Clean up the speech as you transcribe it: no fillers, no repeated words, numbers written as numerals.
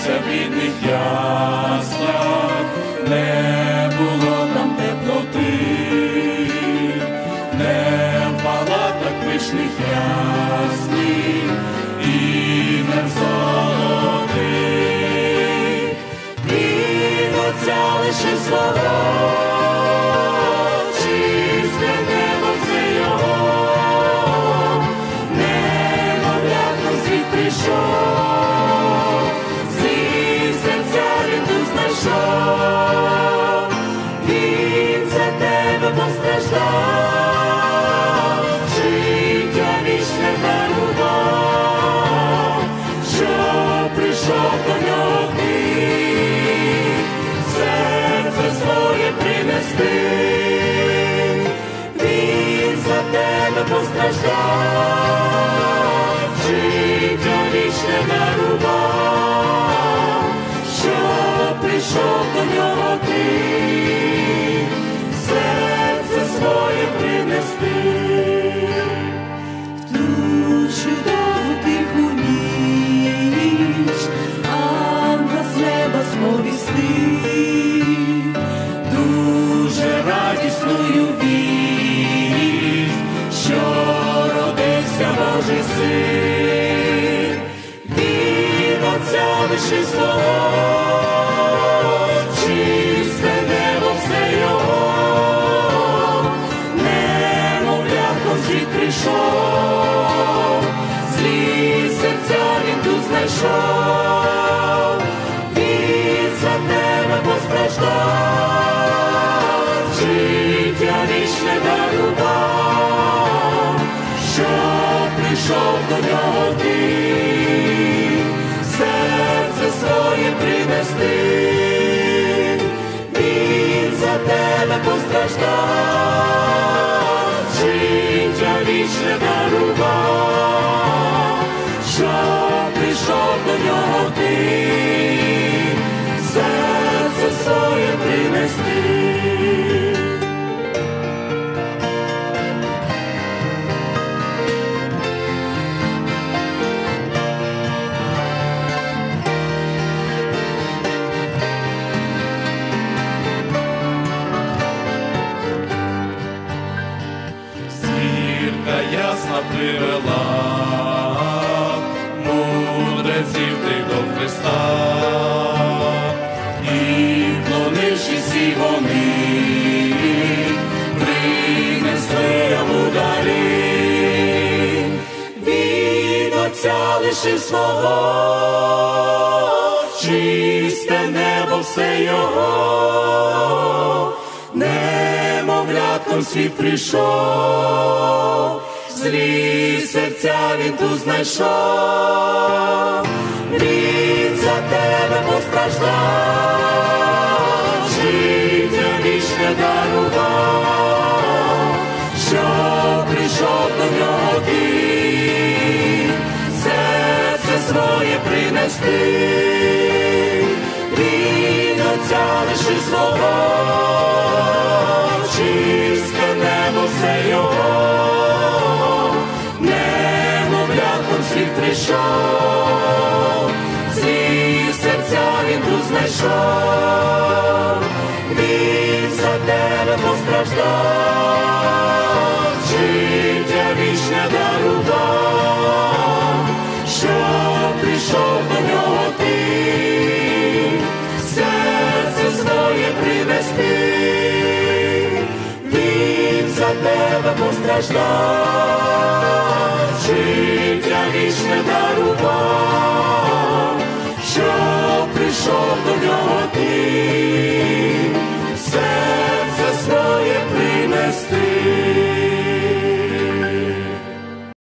народився в бідних яслях, не було там теплоти, не в палатах пишних ясних і не в золотих. Він Отця лишив свого, чисте небо все його, немовлятко в світ прийшов, злі серця він тут знайшов. Він за тебе постраждав, життя вічне дарував, щоб прийшов до нього ти, серце своє принести. Він за тебе постраждав, життя вічне дарував, щоб прийшов до нього ти, серце своє принести. В ту чудову тиху ніч ангел з неба сповістив дуже радісною вість, що родився Божий син. Він Отця лишив свого, чисте небо все його, немовлятко в світ прийшов, злі серця він тут знайшов. Він за тебе постраждав, життя вічне дарував, щоб прийшов до нього ти, серце своє принести. Він за тебе постраждав, життя вічне дарував, щоб прийшов до нього ти, серце своє принести. Зірка ясна привела мудреців тих до Христа, і вклонившись всі вони, принесли йому дари. Він Отця лишив свого, чисте небо все його, немовлятком світ прийшов, злі серця він тут знайшов. Він за тебе постраждав, життя вічне дарував, щоб прийшов до нього ти, серце своє принести. Він Отця лишив свого, чисте небо все його, немовлятком світ прийшов, злі серця він тут знайшов. Він за тебе постраждав, життя вічне дарував, щоб прийшов до нього ти, серце своє принести. Він за тебе постраждав, життя вічне дарував,